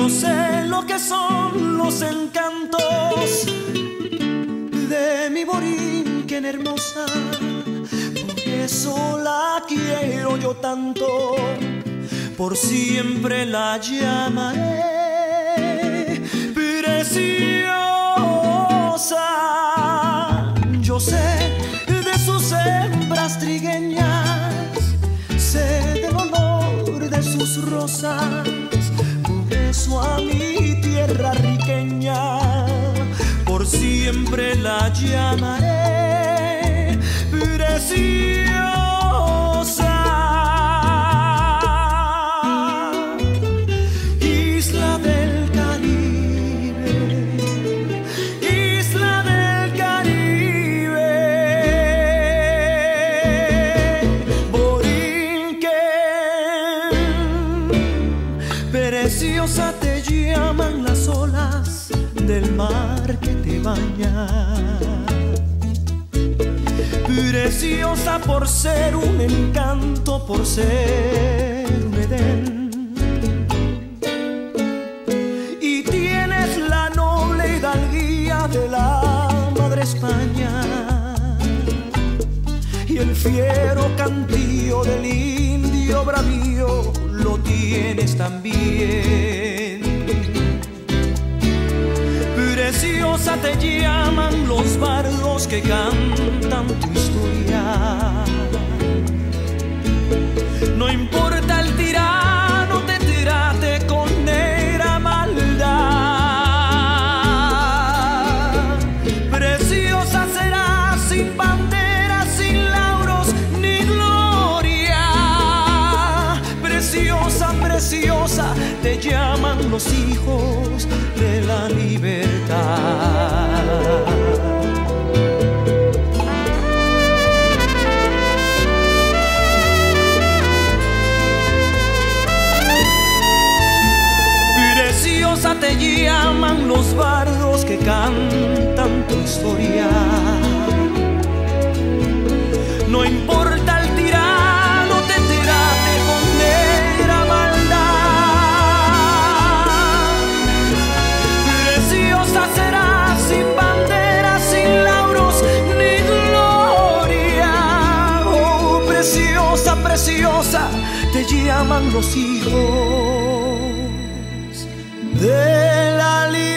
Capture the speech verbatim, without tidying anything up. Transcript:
yo sé lo que son los encantos de mi Borinquen hermosa. Por eso la quiero yo tanto, por siempre la llamaré preciosa. Yo sé de sus hembras trigueñas, sé del olor de sus rosas. Por eso a mi tierra riqueña por siempre la llamaré preciosa. Isla del Caribe, isla del Caribe, Borinquen, preciosa te llaman las olas del mar que te baña. Preciosa por ser un encanto, por ser un Edén. Y tienes la noble hidalguía de la madre España y el fiero cantío del indio bravío lo tienes también. Preciosa te llaman los bardos que cantan tu historia. No importa el tirano te trate con negra maldad. Preciosa serás sin banderas, sin lauros ni gloria. Preciosa, preciosa te llaman los hijos de la libertad. Preciosa te llaman los bardos que cantan tu historia. No importa el tirano te trate con negra maldad. Preciosa serás sin banderas, sin lauros ni gloria. Oh, preciosa, preciosa te llaman los hijos de la libertad.